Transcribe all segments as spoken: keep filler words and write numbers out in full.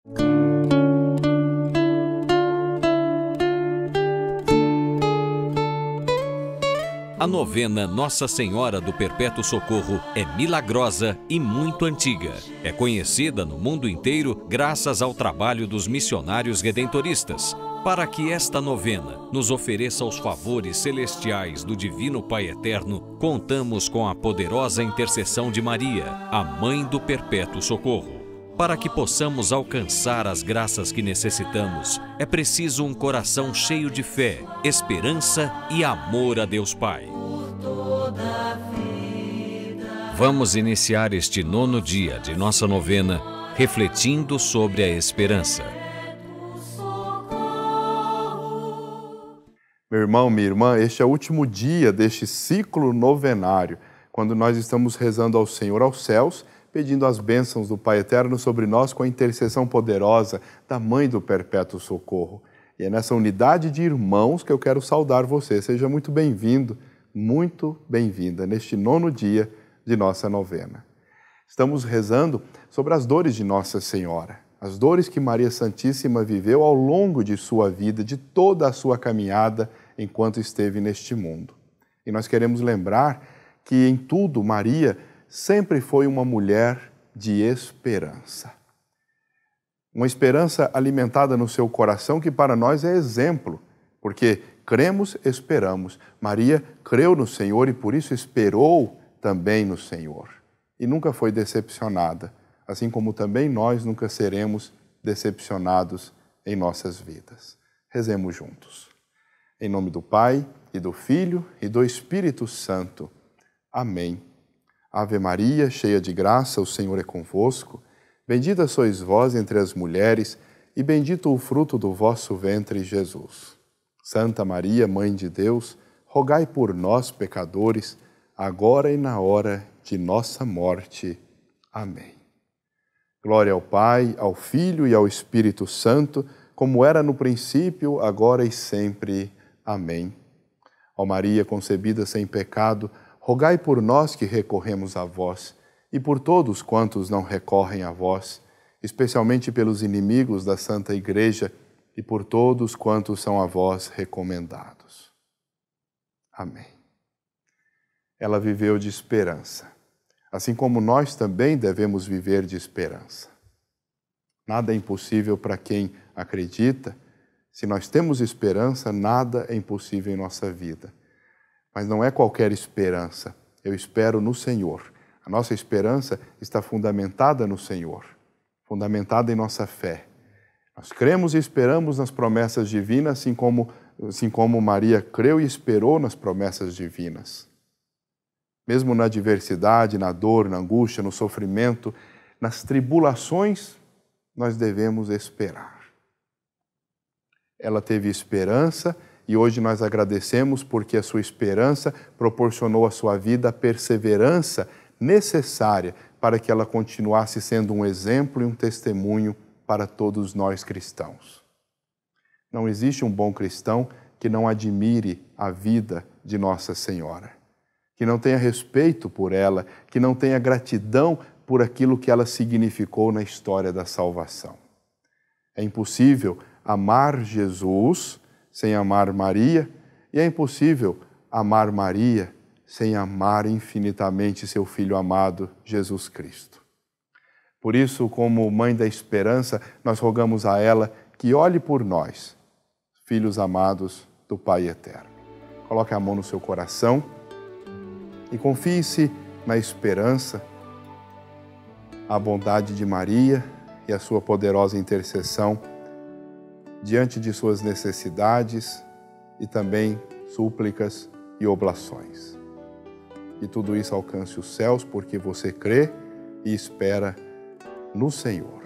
A novena Nossa Senhora do Perpétuo Socorro é milagrosa e muito antiga. É conhecida no mundo inteiro graças ao trabalho dos missionários redentoristas. Para que esta novena nos ofereça os favores celestiais do Divino Pai Eterno, contamos com a poderosa intercessão de Maria, a Mãe do Perpétuo Socorro. Para que possamos alcançar as graças que necessitamos, é preciso um coração cheio de fé, esperança e amor a Deus Pai. Vamos iniciar este nono dia de nossa novena refletindo sobre a esperança. Meu irmão, minha irmã, este é o último dia deste ciclo novenário, quando nós estamos rezando ao Senhor aos céus, pedindo as bênçãos do Pai Eterno sobre nós com a intercessão poderosa da Mãe do Perpétuo Socorro. E é nessa unidade de irmãos que eu quero saudar você. Seja muito bem-vindo, muito bem-vinda neste nono dia de nossa novena. Estamos rezando sobre as dores de Nossa Senhora, as dores que Maria Santíssima viveu ao longo de sua vida, de toda a sua caminhada enquanto esteve neste mundo. E nós queremos lembrar que em tudo Maria sempre foi uma mulher de esperança. Uma esperança alimentada no seu coração que para nós é exemplo, porque cremos, esperamos. Maria creu no Senhor e por isso esperou também no Senhor. E nunca foi decepcionada, assim como também nós nunca seremos decepcionados em nossas vidas. Rezemos juntos. Em nome do Pai, e do Filho, e do Espírito Santo. Amém. Ave Maria, cheia de graça, o Senhor é convosco. Bendita sois vós entre as mulheres, e bendito o fruto do vosso ventre, Jesus. Santa Maria, Mãe de Deus, rogai por nós, pecadores, agora e na hora de nossa morte. Amém. Glória ao Pai, ao Filho e ao Espírito Santo, como era no princípio, agora e sempre. Amém. Ó Maria, concebida sem pecado, rogai por nós que recorremos a vós, e por todos quantos não recorrem a vós, especialmente pelos inimigos da Santa Igreja, e por todos quantos são a vós recomendados. Amém. Ela viveu de esperança, assim como nós também devemos viver de esperança. Nada é impossível para quem acredita. Se nós temos esperança, nada é impossível em nossa vida. Mas não é qualquer esperança. Eu espero no Senhor. A nossa esperança está fundamentada no Senhor, fundamentada em nossa fé. Nós cremos e esperamos nas promessas divinas, assim como, assim como Maria creu e esperou nas promessas divinas. Mesmo na adversidade, na dor, na angústia, no sofrimento, nas tribulações, nós devemos esperar. Ela teve esperança e hoje nós agradecemos porque a sua esperança proporcionou à sua vida a perseverança necessária para que ela continuasse sendo um exemplo e um testemunho para todos nós cristãos. Não existe um bom cristão que não admire a vida de Nossa Senhora, que não tenha respeito por ela, que não tenha gratidão por aquilo que ela significou na história da salvação. É impossível amar Jesus sem amar Maria, e é impossível amar Maria sem amar infinitamente seu Filho amado, Jesus Cristo. Por isso, como Mãe da Esperança, nós rogamos a ela que olhe por nós, filhos amados do Pai Eterno. Coloque a mão no seu coração e confie-se na esperança, a bondade de Maria e a sua poderosa intercessão diante de suas necessidades e também súplicas e oblações. Que tudo isso alcance os céus porque você crê e espera no Senhor.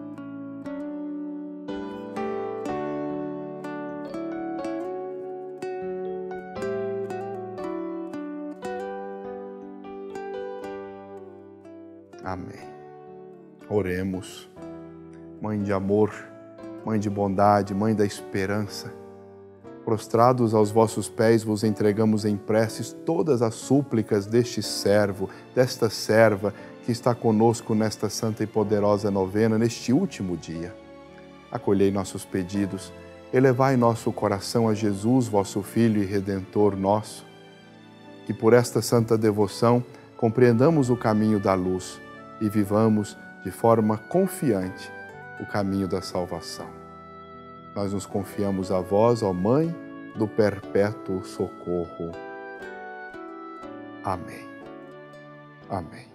Amém. Oremos. Mãe de amor, Mãe de bondade, Mãe da esperança, prostrados aos vossos pés, vos entregamos em preces todas as súplicas deste servo, desta serva que está conosco nesta santa e poderosa novena, neste último dia. acolhei nossos pedidos, elevai nosso coração a Jesus, vosso Filho e Redentor nosso. Que por esta santa devoção compreendamos o caminho da luz e vivamos de forma confiante o caminho da salvação. Nós nos confiamos a vós, ó Mãe do Perpétuo Socorro. Amém. Amém.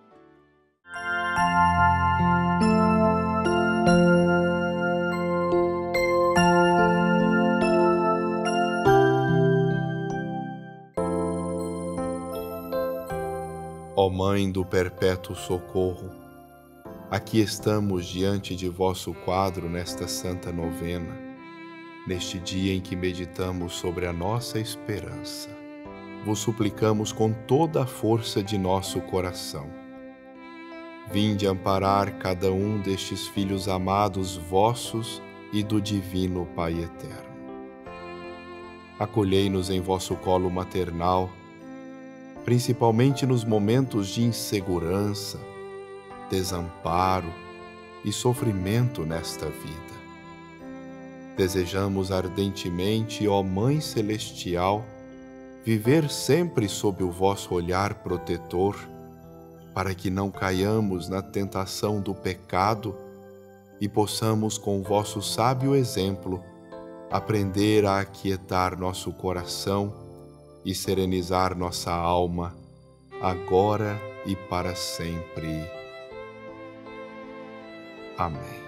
Ó Mãe do Perpétuo Socorro, aqui estamos diante de vosso quadro nesta santa novena, neste dia em que meditamos sobre a nossa esperança. Vos suplicamos com toda a força de nosso coração. Vinde amparar cada um destes filhos amados vossos e do Divino Pai Eterno. Acolhei-nos em vosso colo maternal, principalmente nos momentos de insegurança, desamparo e sofrimento nesta vida. Desejamos ardentemente, ó Mãe Celestial, viver sempre sob o vosso olhar protetor, para que não caiamos na tentação do pecado e possamos, com vosso sábio exemplo, aprender a aquietar nosso coração e serenizar nossa alma, agora e para sempre. Amém.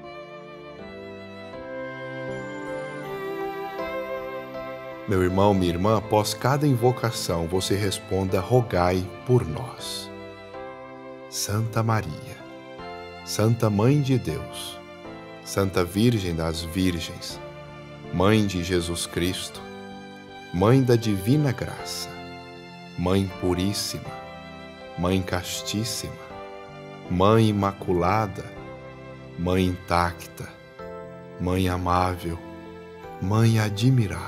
Meu irmão, minha irmã, após cada invocação, você responda: rogai por nós. Santa Maria, Santa Mãe de Deus, Santa Virgem das Virgens, Mãe de Jesus Cristo, Mãe da Divina Graça, Mãe Puríssima, Mãe Castíssima, Mãe Imaculada, Mãe Intacta, Mãe Amável, Mãe Admirável,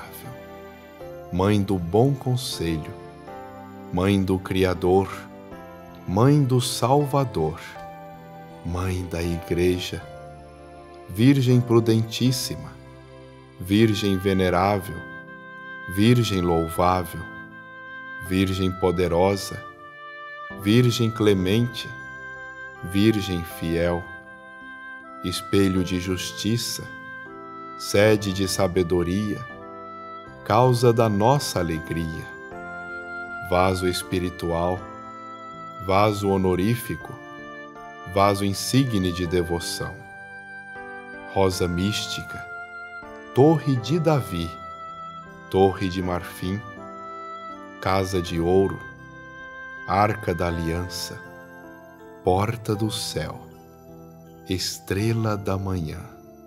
Mãe do Bom Conselho, Mãe do Criador, Mãe do Salvador, Mãe da Igreja, Virgem Prudentíssima, Virgem Venerável, Virgem Louvável, Virgem Poderosa, Virgem Clemente, Virgem Fiel, Espelho de Justiça, Sede de Sabedoria, Causa da nossa alegria, Vaso espiritual, Vaso honorífico, Vaso insigne de devoção, Rosa mística, Torre de Davi, Torre de marfim, Casa de ouro, Arca da Aliança, Porta do céu, Estrela da manhã,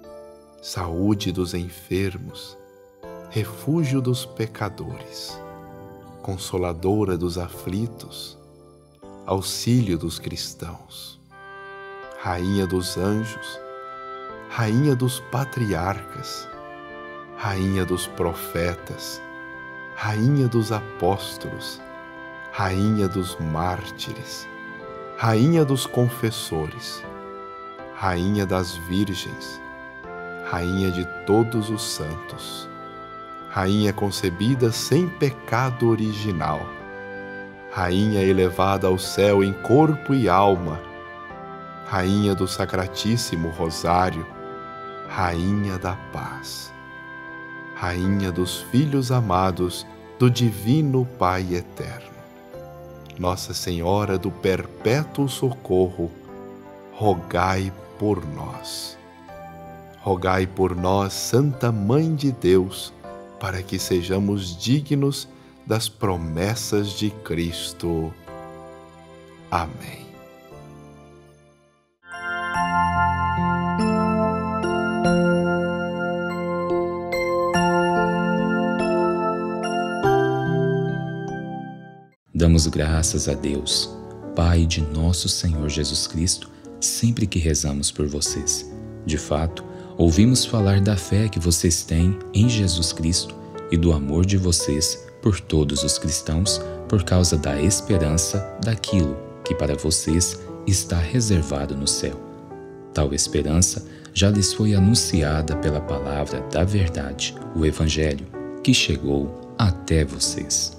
Saúde dos enfermos, Refúgio dos pecadores, Consoladora dos aflitos, Auxílio dos cristãos, Rainha dos anjos, Rainha dos patriarcas, Rainha dos profetas, Rainha dos apóstolos, Rainha dos mártires, Rainha dos confessores, Rainha das virgens, Rainha de todos os santos, Rainha concebida sem pecado original, Rainha elevada ao céu em corpo e alma, Rainha do Sacratíssimo Rosário, Rainha da Paz, Rainha dos filhos amados do Divino Pai Eterno, Nossa Senhora do Perpétuo Socorro, rogai por nós. Rogai por nós, Santa Mãe de Deus, para que sejamos dignos das promessas de Cristo. Amém. Damos graças a Deus, Pai de nosso Senhor Jesus Cristo, sempre que rezamos por vocês. De fato, ouvimos falar da fé que vocês têm em Jesus Cristo e do amor de vocês por todos os cristãos por causa da esperança daquilo que para vocês está reservado no céu. Tal esperança já lhes foi anunciada pela palavra da verdade, o Evangelho, que chegou até vocês.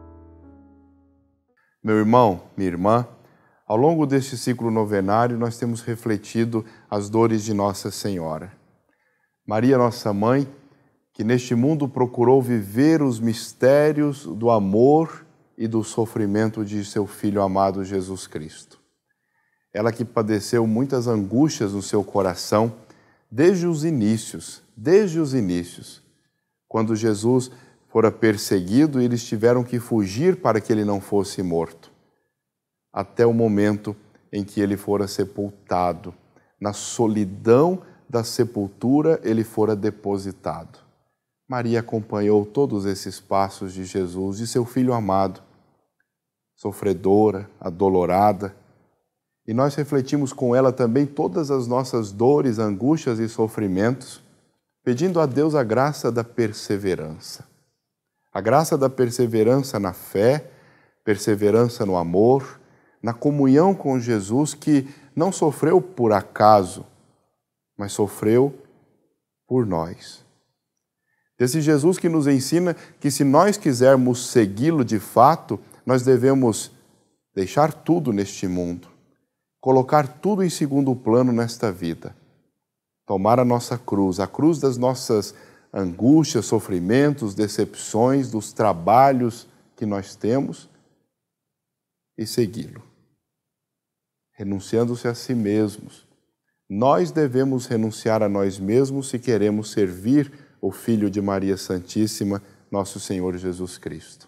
Meu irmão, minha irmã, ao longo deste ciclo novenário nós temos refletido as dores de Nossa Senhora. Maria, nossa mãe, que neste mundo procurou viver os mistérios do amor e do sofrimento de seu Filho amado Jesus Cristo. Ela que padeceu muitas angústias no seu coração desde os inícios, desde os inícios, quando Jesus fora perseguido e eles tiveram que fugir para que ele não fosse morto, até o momento em que ele fora sepultado. Na solidão da sepultura, ele fora depositado. Maria acompanhou todos esses passos de Jesus, de seu Filho amado, sofredora, adolorada, e nós refletimos com ela também todas as nossas dores, angústias e sofrimentos, pedindo a Deus a graça da perseverança. A graça da perseverança na fé, perseverança no amor, na comunhão com Jesus, que não sofreu por acaso, mas sofreu por nós. Desse Jesus que nos ensina que se nós quisermos segui-lo de fato, nós devemos deixar tudo neste mundo, colocar tudo em segundo plano nesta vida, tomar a nossa cruz, a cruz das nossas angústias, sofrimentos, decepções, dos trabalhos que nós temos e segui-lo, renunciando-se a si mesmos. Nós devemos renunciar a nós mesmos se queremos servir o Filho de Maria Santíssima, nosso Senhor Jesus Cristo.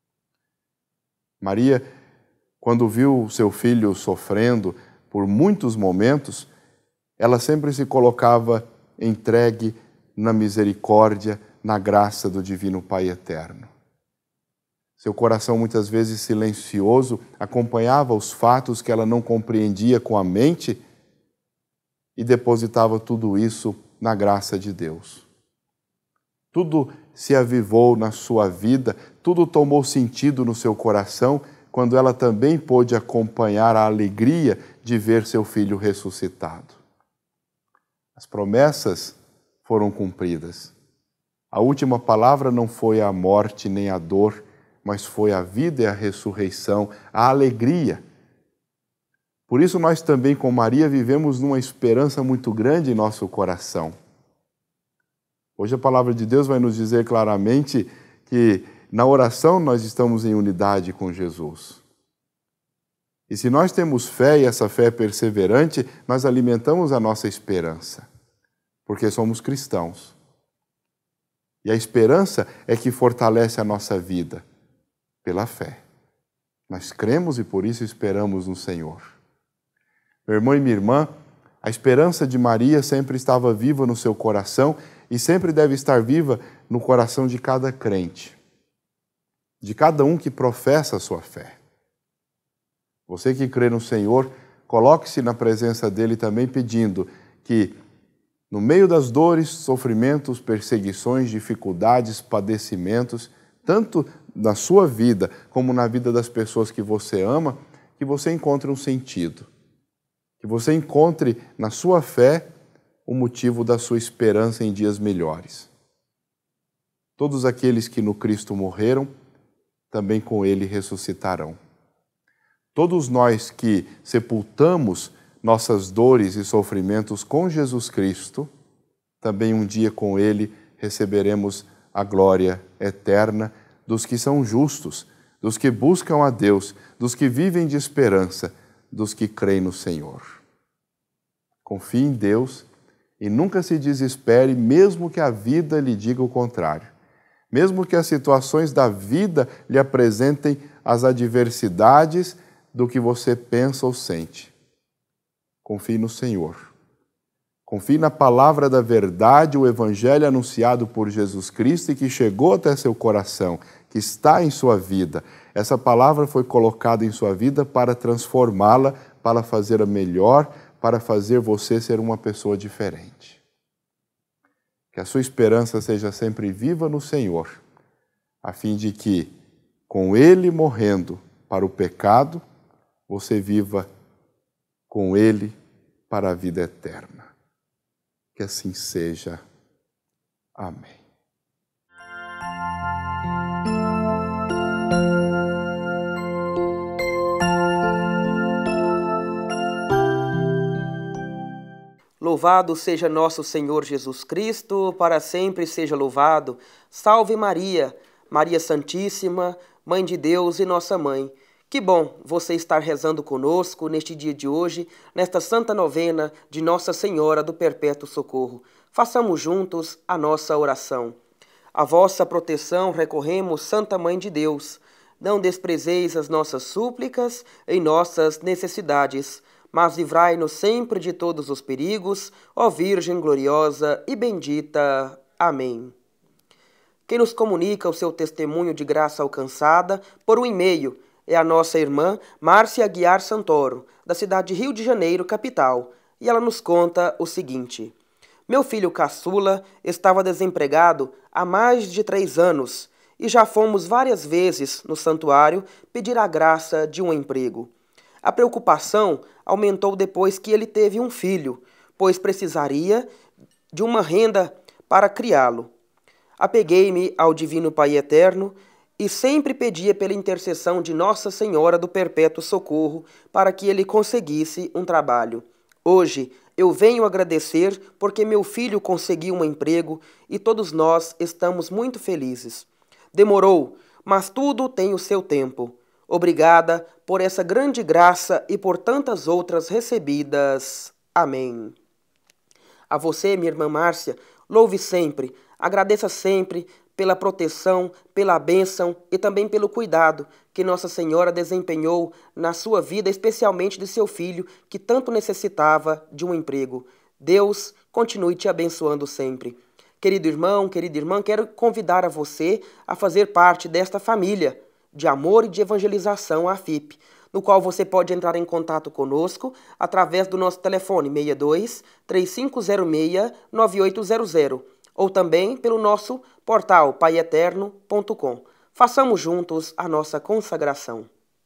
Maria, quando viu seu filho sofrendo por muitos momentos, ela sempre se colocava entregue na misericórdia, na graça do Divino Pai Eterno. Seu coração, muitas vezes silencioso, acompanhava os fatos que ela não compreendia com a mente e depositava tudo isso na graça de Deus. Tudo se avivou na sua vida, tudo tomou sentido no seu coração, quando ela também pôde acompanhar a alegria de ver seu filho ressuscitado. As promessas foram cumpridas. A última palavra não foi a morte nem a dor, mas foi a vida e a ressurreição, a alegria. Por isso nós também, com Maria, vivemos numa esperança muito grande em nosso coração. Hoje a palavra de Deus vai nos dizer claramente que na oração nós estamos em unidade com Jesus. E se nós temos fé e essa fé é perseverante, nós alimentamos a nossa esperança, porque somos cristãos. E a esperança é que fortalece a nossa vida pela fé. Nós cremos e por isso esperamos no Senhor. Meu irmão e minha irmã, a esperança de Maria sempre estava viva no seu coração e sempre deve estar viva no coração de cada crente, de cada um que professa a sua fé. Você que crê no Senhor, coloque-se na presença dele também pedindo que, no meio das dores, sofrimentos, perseguições, dificuldades, padecimentos, tanto na sua vida como na vida das pessoas que você ama, que você encontre um sentido, que você encontre na sua fé o motivo da sua esperança em dias melhores. Todos aqueles que no Cristo morreram, também com ele ressuscitarão. Todos nós que sepultamos nossas dores e sofrimentos com Jesus Cristo, também um dia com ele receberemos a glória eterna dos que são justos, dos que buscam a Deus, dos que vivem de esperança, dos que creem no Senhor. Confie em Deus e nunca se desespere, mesmo que a vida lhe diga o contrário. Mesmo que as situações da vida lhe apresentem as adversidades do que você pensa ou sente. Confie no Senhor. Confie na palavra da verdade, o Evangelho anunciado por Jesus Cristo e que chegou até seu coração, que está em sua vida. Essa palavra foi colocada em sua vida para transformá-la, para fazê-la melhor, para fazer você ser uma pessoa diferente. Que a sua esperança seja sempre viva no Senhor, a fim de que, com Ele morrendo para o pecado, você viva com Ele para a vida eterna. Que assim seja. Amém. Louvado seja nosso Senhor Jesus Cristo, para sempre seja louvado. Salve Maria, Maria Santíssima, Mãe de Deus e nossa Mãe. Que bom você estar rezando conosco neste dia de hoje, nesta santa novena de Nossa Senhora do Perpétuo Socorro. Façamos juntos a nossa oração. A vossa proteção recorremos, Santa Mãe de Deus. Não desprezeis as nossas súplicas em nossas necessidades, mas livrai-nos sempre de todos os perigos, ó Virgem gloriosa e bendita. Amém. Quem nos comunica o seu testemunho de graça alcançada por um e-mail é a nossa irmã Márcia Aguiar Santoro, da cidade de Rio de Janeiro, capital, e ela nos conta o seguinte: meu filho caçula estava desempregado há mais de três anos e já fomos várias vezes no santuário pedir a graça de um emprego. A preocupação aumentou depois que ele teve um filho, pois precisaria de uma renda para criá-lo. Apeguei-me ao Divino Pai Eterno e sempre pedia pela intercessão de Nossa Senhora do Perpétuo Socorro para que ele conseguisse um trabalho. Hoje eu venho agradecer porque meu filho conseguiu um emprego e todos nós estamos muito felizes. Demorou, mas tudo tem o seu tempo. Obrigada por essa grande graça e por tantas outras recebidas. Amém. A você, minha irmã Márcia, louve sempre, agradeça sempre pela proteção, pela bênção e também pelo cuidado que Nossa Senhora desempenhou na sua vida, especialmente de seu filho, que tanto necessitava de um emprego. Deus continue te abençoando sempre. Querido irmão, querida irmã, quero convidar a você a fazer parte desta família de amor e de evangelização, a F I P, no qual você pode entrar em contato conosco através do nosso telefone seis dois, três cinco zero seis, nove oito zero zero ou também pelo nosso portal pai eterno ponto com. Façamos juntos a nossa consagração.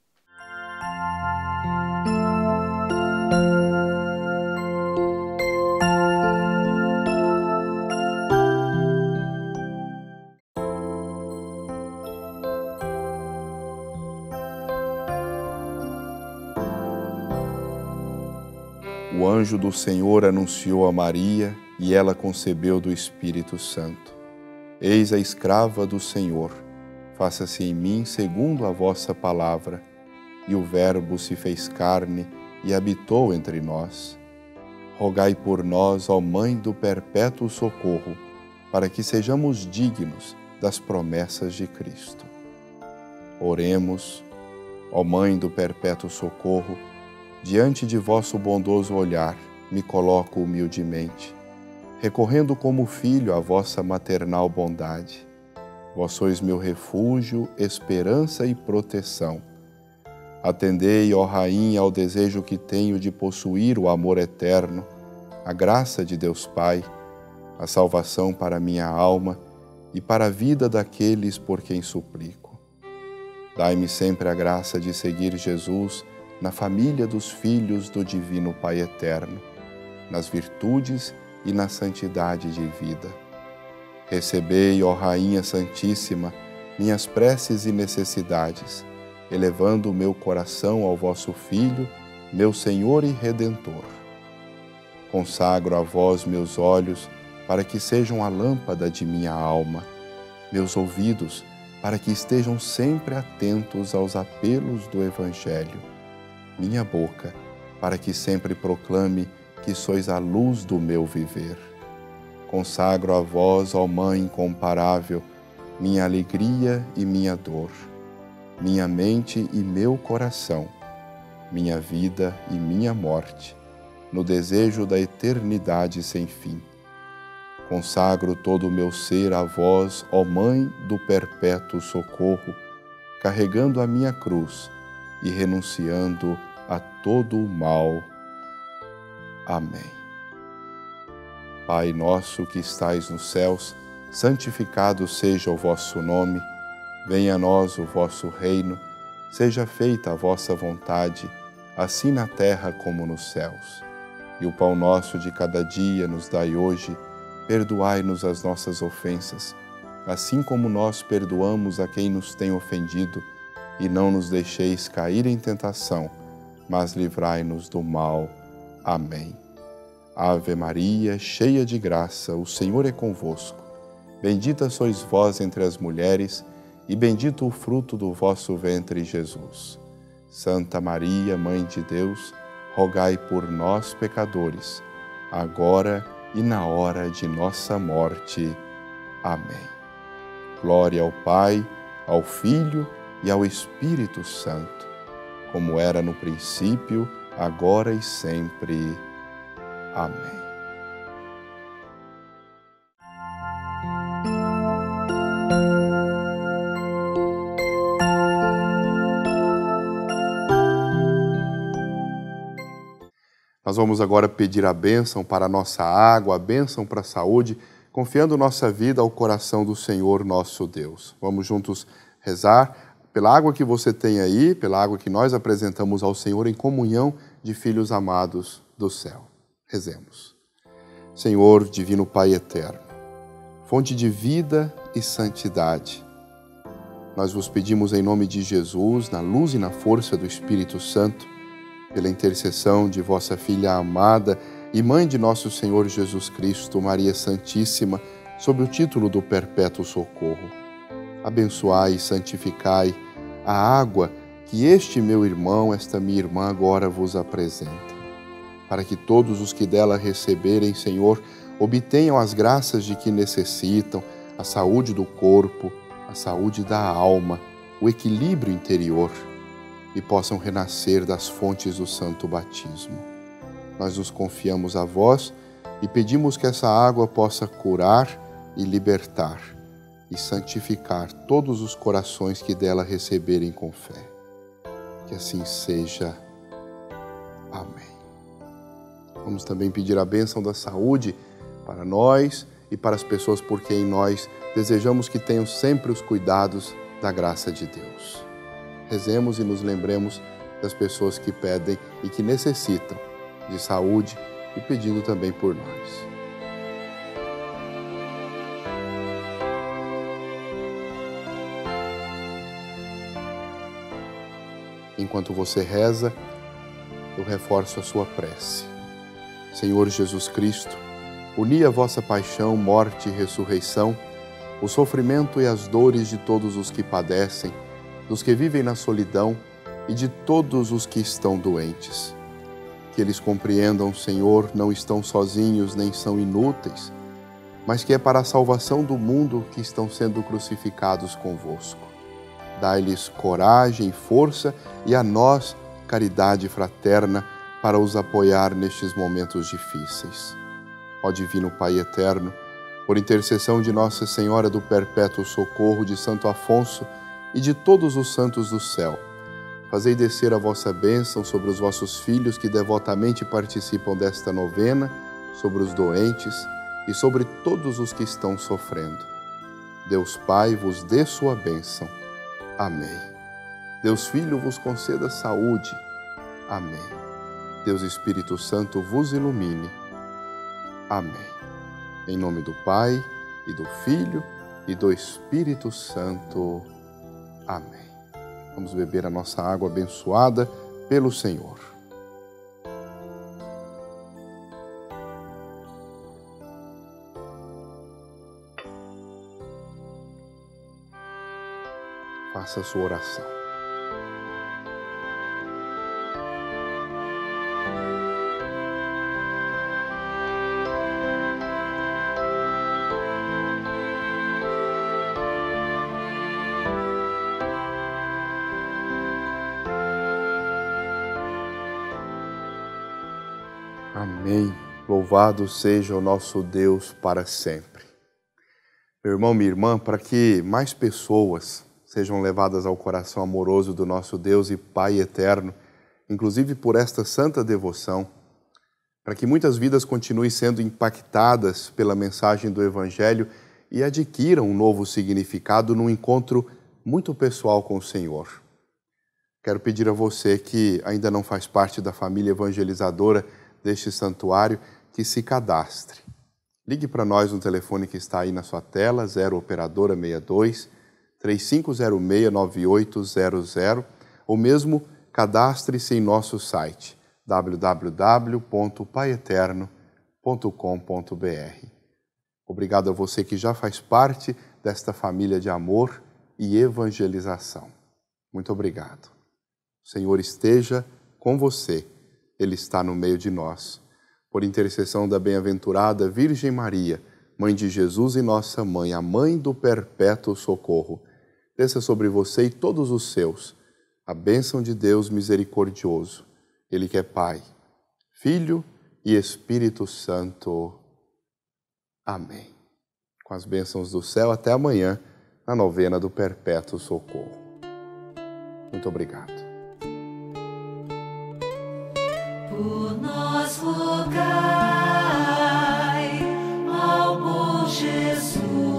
O anjo do Senhor anunciou a Maria e ela concebeu do Espírito Santo. Eis a escrava do Senhor, faça-se em mim segundo a vossa palavra. E o Verbo se fez carne e habitou entre nós. Rogai por nós, ó Mãe do Perpétuo Socorro, para que sejamos dignos das promessas de Cristo. Oremos, ó Mãe do Perpétuo Socorro, diante de vosso bondoso olhar, me coloco humildemente, recorrendo como filho à vossa maternal bondade. Vós sois meu refúgio, esperança e proteção. Atendei, ó Rainha, ao desejo que tenho de possuir o amor eterno, a graça de Deus Pai, a salvação para minha alma e para a vida daqueles por quem suplico. Dai-me sempre a graça de seguir Jesus na família dos filhos do Divino Pai Eterno, nas virtudes e na santidade de vida. Recebei, ó Rainha Santíssima, minhas preces e necessidades, elevando o meu coração ao vosso Filho, meu Senhor e Redentor. Consagro a vós meus olhos, para que sejam a lâmpada de minha alma, meus ouvidos, para que estejam sempre atentos aos apelos do Evangelho, minha boca, para que sempre proclame que sois a luz do meu viver. Consagro a vós, ó Mãe incomparável, minha alegria e minha dor, minha mente e meu coração, minha vida e minha morte, no desejo da eternidade sem fim. Consagro todo o meu ser a vós, ó Mãe do Perpétuo Socorro, carregando a minha cruz e renunciando a todo o mal. Amém. Pai nosso que estais nos céus, santificado seja o vosso nome, venha a nós o vosso reino, seja feita a vossa vontade, assim na terra como nos céus. E o pão nosso de cada dia nos dai hoje. Perdoai-nos as nossas ofensas, assim como nós perdoamos a quem nos tem ofendido, e não nos deixeis cair em tentação, mas livrai-nos do mal. Amém. Ave Maria, cheia de graça, o Senhor é convosco. Bendita sois vós entre as mulheres, e bendito o fruto do vosso ventre, Jesus. Santa Maria, Mãe de Deus, rogai por nós, pecadores, agora e na hora de nossa morte. Amém. Glória ao Pai, ao Filho e ao Espírito Santo, como era no princípio, agora e sempre. Amém. Nós vamos agora pedir a bênção para a nossa água, a bênção para a saúde, confiando nossa vida ao coração do Senhor nosso Deus. Vamos juntos rezar pela água que você tem aí, pela água que nós apresentamos ao Senhor em comunhão de filhos amados do céu. Rezemos. Senhor, Divino Pai Eterno, fonte de vida e santidade, nós vos pedimos em nome de Jesus, na luz e na força do Espírito Santo, pela intercessão de vossa Filha amada e Mãe de nosso Senhor Jesus Cristo, Maria Santíssima, sob o título do Perpétuo Socorro. Abençoai e santificai a água que este meu irmão, esta minha irmã agora vos apresenta, para que todos os que dela receberem, Senhor, obtenham as graças de que necessitam, a saúde do corpo, a saúde da alma, o equilíbrio interior, e possam renascer das fontes do santo batismo. Nós nos confiamos a vós e pedimos que essa água possa curar e libertar e santificar todos os corações que dela receberem com fé. Que assim seja. Amém. Vamos também pedir a bênção da saúde para nós e para as pessoas por quem nós desejamos que tenham sempre os cuidados da graça de Deus. Rezemos e nos lembremos das pessoas que pedem e que necessitam de saúde e pedindo também por nós. Enquanto você reza, eu reforço a sua prece. Senhor Jesus Cristo, uni a vossa paixão, morte e ressurreição, o sofrimento e as dores de todos os que padecem, dos que vivem na solidão e de todos os que estão doentes. Que eles compreendam, Senhor, não estão sozinhos nem são inúteis, mas que é para a salvação do mundo que estão sendo crucificados convosco. Dai-lhes coragem e força e a nós caridade fraterna para os apoiar nestes momentos difíceis. Ó Divino Pai Eterno, por intercessão de Nossa Senhora do Perpétuo Socorro, de Santo Afonso e de todos os santos do céu, fazei descer a vossa bênção sobre os vossos filhos que devotamente participam desta novena, sobre os doentes e sobre todos os que estão sofrendo. Deus Pai vos dê sua bênção. Amém. Deus Filho vos conceda saúde. Amém. Deus Espírito Santo vos ilumine. Amém. Em nome do Pai, e do Filho, e do Espírito Santo. Amém. Vamos beber a nossa água abençoada pelo Senhor. Faça a sua oração. Amém. Louvado seja o nosso Deus para sempre. Meu irmão, minha irmã, para que mais pessoas sejam levadas ao coração amoroso do nosso Deus e Pai eterno, inclusive por esta santa devoção, para que muitas vidas continuem sendo impactadas pela mensagem do Evangelho e adquiram um novo significado num encontro muito pessoal com o Senhor. Quero pedir a você que ainda não faz parte da família evangelizadora deste santuário que se cadastre. Ligue para nós no telefone que está aí na sua tela, zero operadora sessenta e dois, três cinco zero seis, nove oito zero zero, ou mesmo cadastre-se em nosso site w w w ponto pai eterno ponto com ponto b r. Obrigado a você que já faz parte desta família de amor e evangelização. Muito obrigado. O Senhor esteja com você, Ele está no meio de nós. Por intercessão da bem-aventurada Virgem Maria, Mãe de Jesus e nossa Mãe, a Mãe do Perpétuo Socorro, desça sobre você e todos os seus a bênção de Deus misericordioso, Ele que é Pai, Filho e Espírito Santo. Amém. Com as bênçãos do céu, até amanhã, na novena do Perpétuo Socorro. Muito obrigado. Por nós rogai ao bom Jesus,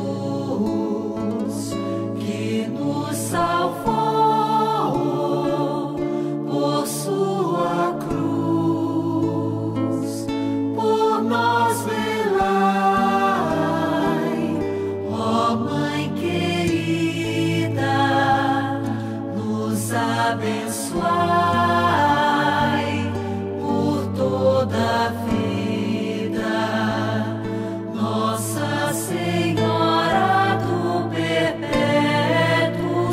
que nos salvou por sua cruz. Por nós velai, ó Mãe querida, nos abençoai toda a vida, Nossa Senhora do Perpétuo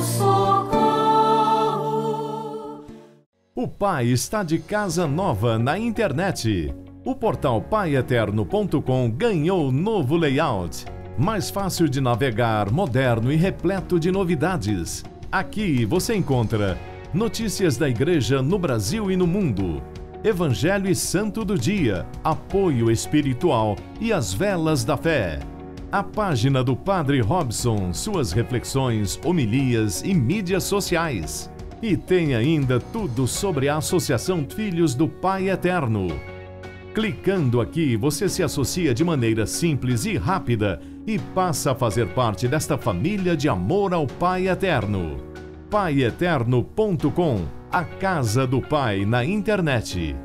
Socorro. O Pai está de casa nova na internet. O portal pai eterno ponto com ganhou novo layout. Mais fácil de navegar, moderno e repleto de novidades. Aqui você encontra notícias da Igreja no Brasil e no mundo, Evangelho e Santo do Dia, apoio espiritual e as velas da fé. A página do Padre Robson, suas reflexões, homilias e mídias sociais. E tem ainda tudo sobre a Associação Filhos do Pai Eterno. Clicando aqui, você se associa de maneira simples e rápida e passa a fazer parte desta família de amor ao Pai Eterno. pai eterno ponto com, a casa do Pai na internet.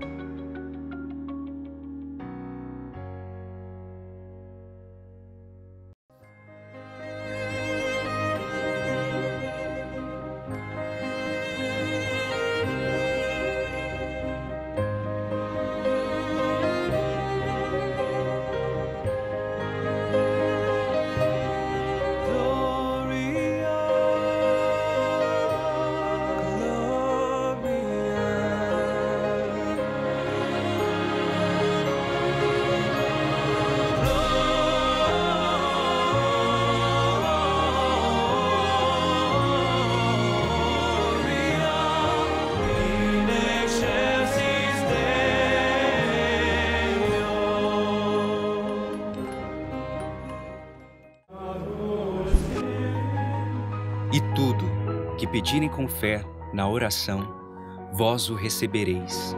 E tudo que pedirem com fé na oração, vós o recebereis.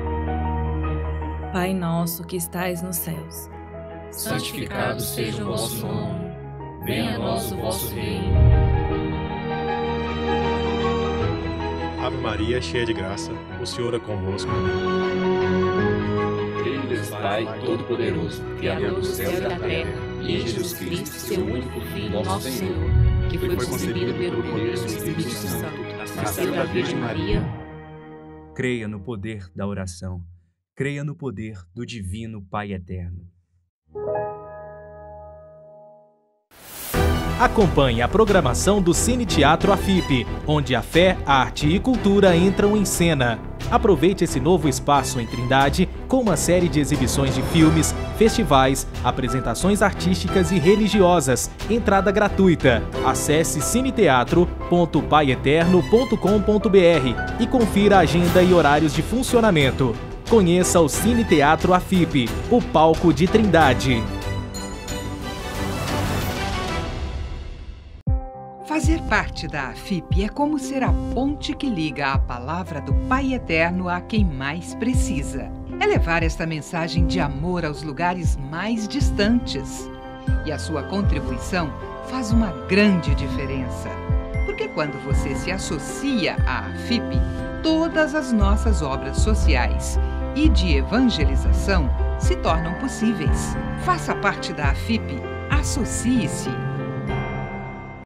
Pai nosso que estais nos céus, santificado seja o vosso nome. Venha a nós o vosso reino. Ave Maria, cheia de graça, o Senhor é convosco. Creio em Deus Pai Todo-Poderoso, Criador do céu e da terra, e em Jesus Cristo, seu único Filho, nosso Senhor, que foi concebido pelo poder do Espírito Santo, nasceu da Virgem Maria. Creia no poder da oração. Creia no poder do Divino Pai Eterno. Acompanhe a programação do Cine Teatro A F I P, onde a fé, a arte e cultura entram em cena. Aproveite esse novo espaço em Trindade com uma série de exibições de filmes, festivais, apresentações artísticas e religiosas. Entrada gratuita. Acesse cineteatro ponto pai eterno ponto com ponto b r e confira a agenda e horários de funcionamento. Conheça o Cine Teatro A F I P, o palco de Trindade. Fazer parte da A F I P é como ser a ponte que liga a palavra do Pai Eterno a quem mais precisa. É levar esta mensagem de amor aos lugares mais distantes. E a sua contribuição faz uma grande diferença. Porque quando você se associa à A F I P, todas as nossas obras sociais e de evangelização se tornam possíveis. Faça parte da A F I P, associe-se.